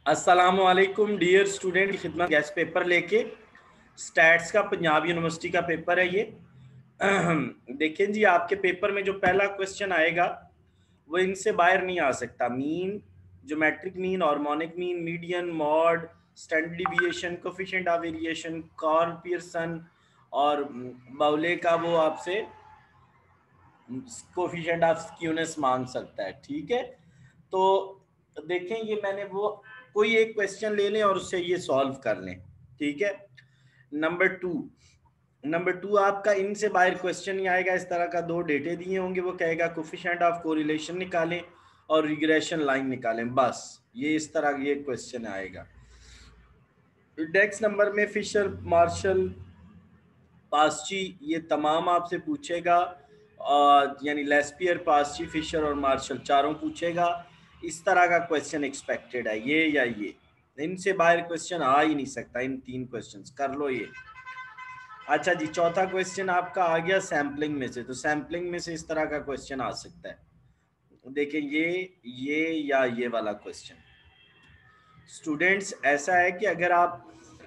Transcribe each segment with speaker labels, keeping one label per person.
Speaker 1: अस्सलामुअलैकुम dear student की खिदमत गैस पेपर लेके स्टैट्स का पंजाब यूनिवर्सिटी का पेपर है ये। देखें जी, आपके पेपर में जो पहला क्वेश्चन आएगा वो इनसे बाहर नहीं आ सकता। Mean, geometric mean, harmonic mean, median, mode, standard deviation, coefficient of variation, Karl Pearson और बाउले का वो आपसे कोफिशिएंट ऑफ स्क्यूनेस मांग सकता है। ठीक है, तो देखें ये मैंने वो कोई एक क्वेश्चन ले लें और उससे ये सॉल्व कर लें। ठीक है, नंबर टू आपका इनसे बाहर क्वेश्चन नहीं आएगा। इस तरह का दो डेटे दिए होंगे, वो कहेगा कोफिशिएंट ऑफ कोरिलेशन निकालें और रिग्रेशन लाइन निकालें, बस ये इस तरह ये क्वेश्चन आएगा। इंडेक्स नंबर में फिशर, मार्शल, पास्ची ये तमाम आपसे पूछेगा, यानी लेस्पियर, पास्ची, फिशर और मार्शल चारों पूछेगा। इस तरह का क्वेश्चन एक्सपेक्टेड है, ये या ये, इनसे बाहर क्वेश्चन आ ही नहीं सकता। इन तीन क्वेश्चंस कर लो ये। अच्छा जी, चौथा क्वेश्चन आपका आ गया सैम्पलिंग में से, तो सैम्पलिंग में से इस तरह का क्वेश्चन आ सकता है। देखें ये या ये वाला क्वेश्चन। स्टूडेंट्स, ऐसा है कि अगर आप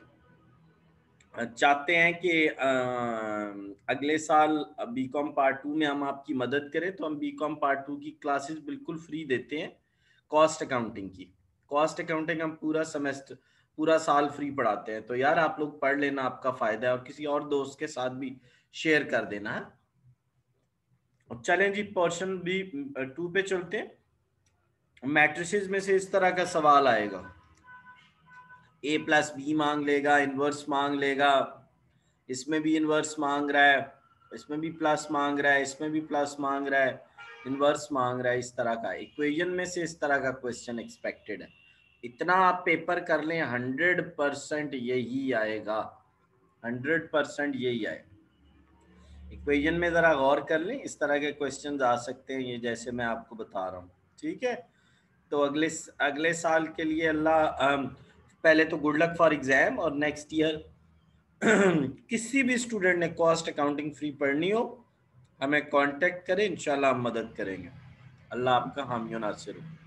Speaker 1: चाहते हैं कि अगले साल बीकॉम पार्ट 2 में हम आपकी मदद करें, तो हम बीकॉम पार्ट 2 की क्लासेस बिल्कुल फ्री देते हैं। कॉस्ट अकाउंटिंग की, कॉस्ट अकाउंटिंग हम पूरा सेमेस्टर, पूरा साल फ्री पढ़ाते हैं। तो यार आप लोग पढ़ लेना, आपका फायदा है, और किसी और दोस्त के साथ भी शेयर कर देना है। चलें जी, पोर्शन भी 2 पे चलते हैं। मैट्रिसेस में से इस तरह का सवाल आएगा, ए प्लस बी मांग लेगा, इनवर्स मांग लेगा, इसमें भी इनवर्स मांग रहा है, इसमें भी प्लस मांग रहा है, इसमें भी प्लस मांग रहा है, इनवर्स मांग रहा है। इस तरह का इक्वेशन में से इस तरह का क्वेश्चन एक्सपेक्टेड है। इतना आप पेपर कर लें, 100% यही आएगा, 100% यही आएगा। इक्वेशन में जरा गौर कर लें, इस तरह के क्वेश्चन आ सकते हैं ये, जैसे मैं आपको बता रहा हूँ। ठीक है, तो अगले साल के लिए अल्लाह, पहले तो गुड लक फॉर एग्जाम, और नेक्स्ट ईयर किसी भी स्टूडेंट ने कॉस्ट अकाउंटिंग फ्री पढ़नी हो, हमें कांटेक्ट करें, इंशाल्लाह हम मदद करेंगे। अल्लाह आपका हामी नासिर हो।